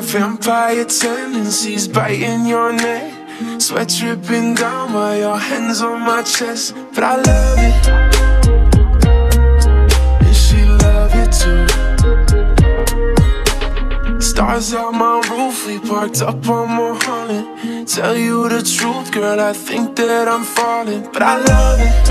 vampire tendencies biting your neck, sweat dripping down while your hands on my chest. But I love it, and she love it too. Stars out my roof, we parked up on Mulholland. Tell you the truth, girl, I think that I'm falling. But I love it,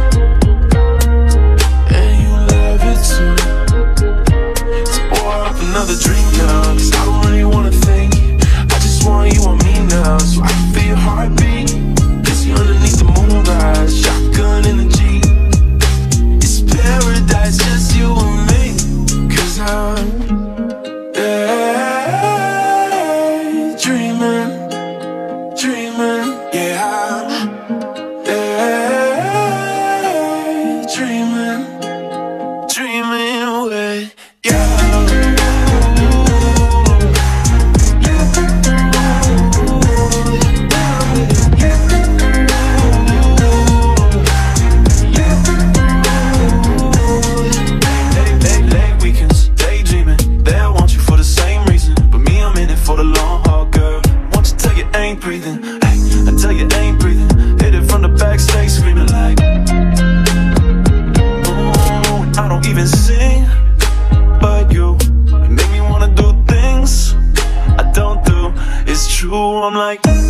and you love it too. So pour up another drink now, cause I don't really wanna think. I just want you on me now, so I can feel your heartbeat. Kiss you underneath the moonrise, shotgun in the Jeep. It's paradise, just you and me. Cause I'm dreaming, yeah, I'm dreaming away, yeah. Late weekends, daydreaming. They want you for the same reason, but me, I'm in it for the long haul, girl. Won't you tell you ain't breathing? Hey, I tell you ain't breathing. Hit it from the backstage, screaming like, I don't even sing, but you make me wanna do things I don't do. It's true, I'm like